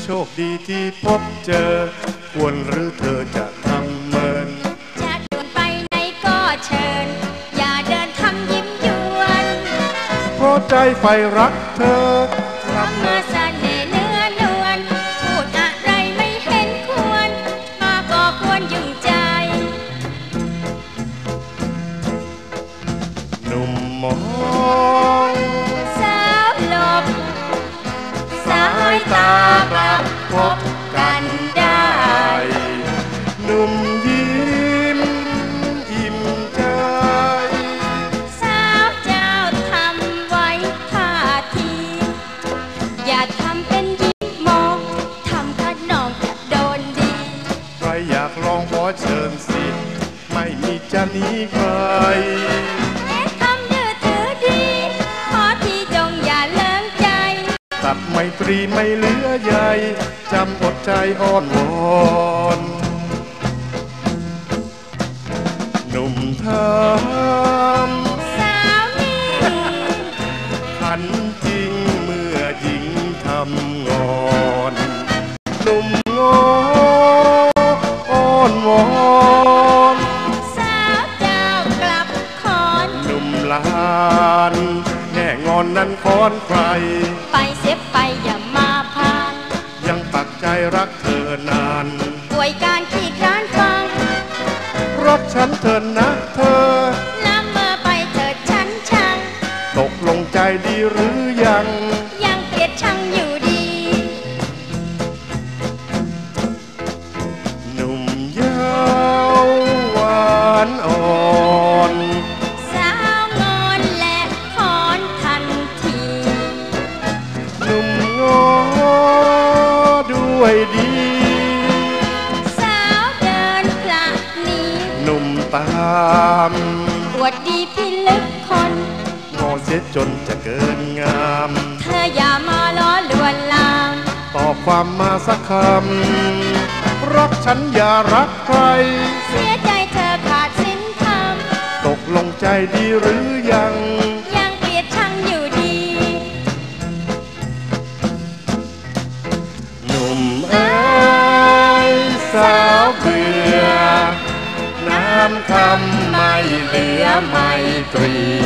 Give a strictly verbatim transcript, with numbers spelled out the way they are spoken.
คดีที่พบเจอควรหรือเธอจะทำเมินจะเดินไปไหนก็เชิญอย่าเดินทำยิ้มยวนเพราะใจใฝ่รักเธอทำมาเสน่ห์เนื้อนวลพูดอะไรไม่เห็นควรมาก็ควรยุ่งใจหนุ่มมองสาวหลบสายตากลับพบกันได้หนุ่มยิ้มอิ่มใจสาวเจ้าทำไว้ท่าทีอย่าทำเป็นยิ้มมองทำขนองจะโดนดีใครอยากลองขอเชิญสิไม่มีจะหนีใครทำดื้อถือดีขอทีจงอย่าเลิงใจตัดไมตรีไม่เหลือใยจำอดใจอ้อนวอนหนุ่มทำสาวนิ่งขันจริงเมื่อหญิงทำงอนหนุ่มงออ้อนวอนสาวเจ้ากลับคอนหนุ่มลานแง่งอนนั้นคอนใครไปเสียไปอย่ามาพานยังปักใจรักเธอนานป่วยการขี้คร้านฟังรักฉันเถิดนะเธอละเมอไปเถิดฉันชังตกลงใจดีหรือยังยังเกลียดชังอยู่ดีหนุ่มยาวหวานอ่อนสาวงอนและคอนทันทีหนุ่มงอด้วยดีสาวเดินพละหนีหนุ่มตามอวดดีพี่ลึกคนงอเสียจนจะเกินงามเธออย่ามาล้อลวนลามตอบความมาสักคำรักฉันอย่ารักใครเสียใจเธอขาดสินธรรมตกลงใจดีหรือยังยังเกลียดชังอยู่ดีหนุ่มเอ๋ยสาวเบื่อน้ำคำไม่เหลือไมตรี